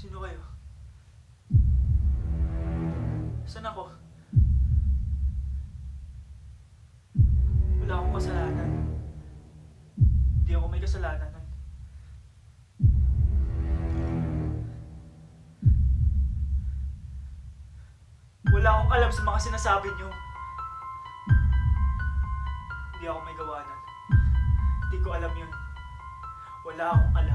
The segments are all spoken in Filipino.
Sino kayo? Saan ako? Wala akong kasalanan. Hindi ako may kasalanan nun. Wala akong alam sa mga sinasabi niyo. Hindi ako may gawa nun. Hindi ko alam yun. Wala akong alam.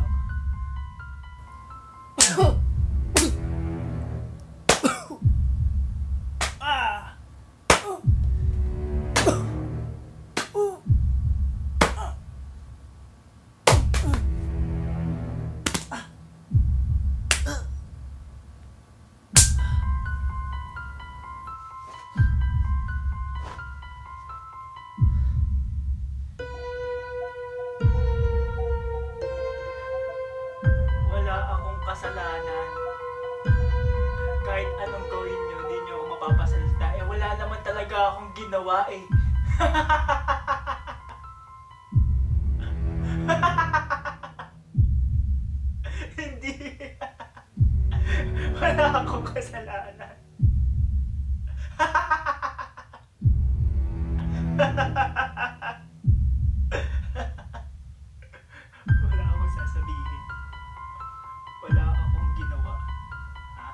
Kasalanan. Kahit anong gawin nyo, hindi nyo ako mapapasalita. Eh, wala naman talaga akong ginawa eh. Hindi. Wala akong kasalanan. Wala akong sasabihin. Wala akong ginawa. Ha?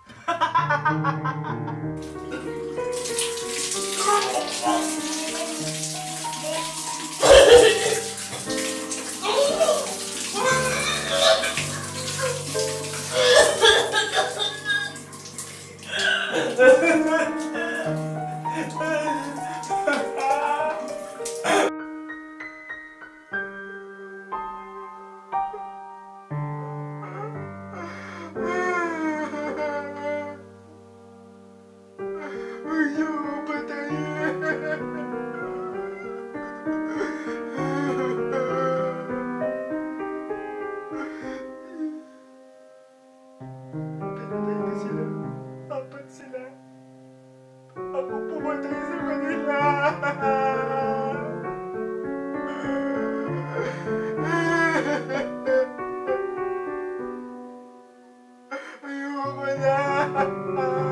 Ako pumatay sa kanila. Ayoko na.